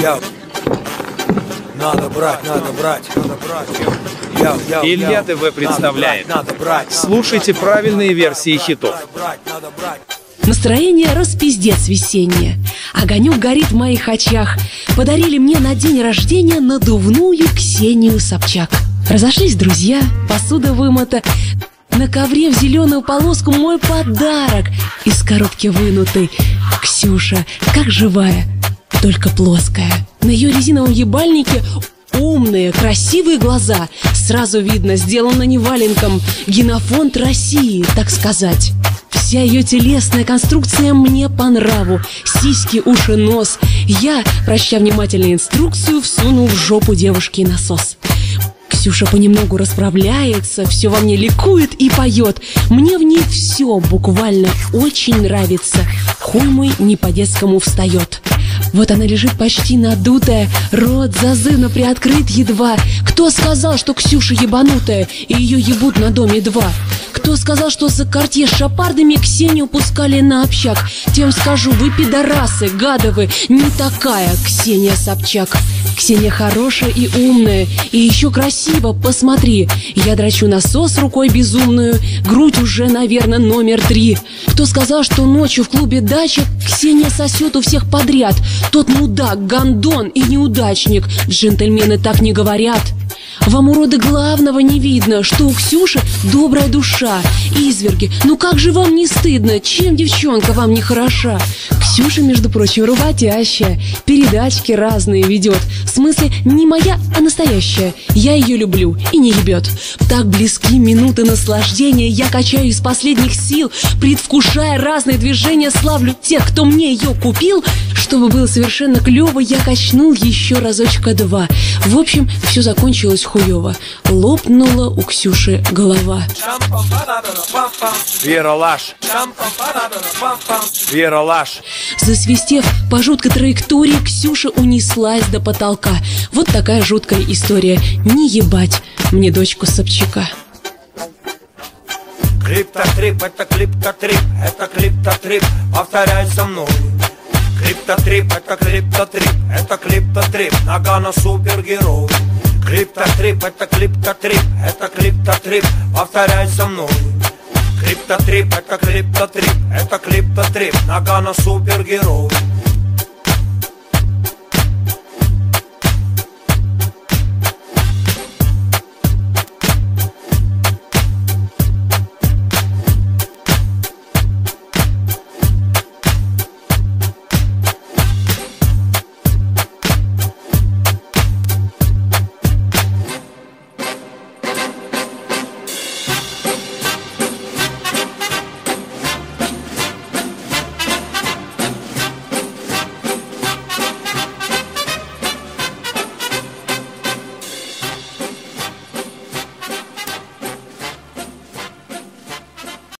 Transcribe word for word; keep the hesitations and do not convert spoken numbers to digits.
Йоу. Надо брать, надо брать, надо брать. Йоу, йоу, Илья ТВ представляет. Слушайте правильные версии хитов. Настроение распиздец весеннее. Огонек горит в моих очах. Подарили мне на день рождения надувную Ксению Собчак. Разошлись друзья, посуда вымыта. На ковре в зеленую полоску мой подарок из коробки вынутый. Ксюша, как живая, только плоская. На ее резиновом ебальнике умные, красивые глаза. Сразу видно, сделано не валенком. Генофонд России, так сказать. Вся ее телесная конструкция мне по нраву. Сиськи, уши, нос. Я, прочтя внимательно инструкцию, всунул в жопу девушки насос. Ксюша понемногу расправляется, все во мне ликует и поет. Мне в ней все буквально очень нравится. Хуй мой не по-детскому встает. Вот она лежит почти надутая, рот зазывно приоткрыт едва. Кто сказал, что Ксюша ебанутая, и ее ебут на доме два? Кто сказал, что за картье с шапардами Ксению пускали на общак? Тем скажу, вы пидорасы, гадовы, не такая Ксения Собчак. Ксения хорошая и умная, и еще красиво, посмотри. Я дрочу насос рукой безумную, грудь уже, наверное, номер три. Кто сказал, что ночью в клубе «Дача» Ксения сосет у всех подряд? Тот мудак, гондон и неудачник. Джентльмены так не говорят. Вам, уроды, главного не видно, что у Ксюши добрая душа. Изверги, ну как же вам не стыдно? Чем девчонка вам не хороша? Ксюша, между прочим, работящая, передачки разные ведет. В смысле, не моя, а настоящая. Я ее люблю и не ебет. Так близки минуты наслаждения. Я качаю из последних сил, предвкушая разные движения. Славлю тех, кто мне ее купил. Чтобы было совершенно клево, я качнул еще разочка два. В общем, все закончилось хуево. Лопнула у Ксюши голова. Ералаш. Ералаш. Засвистев по жуткой траектории, Ксюша унеслась до потолка. Вот такая жуткая история. Не ебать мне дочку Собчака. Криптотрип, это клиптотрип, это клиптотрип, повторяй за мной. Криптотрип, это клиптотрип, это клиптотрип, Нагано супергерой. Криптотрип, это клиптотрип, это клиптотрип, повторяй за мной. Криптотрип, это клиптотрип, это клиптотрип, Нагано супергерой.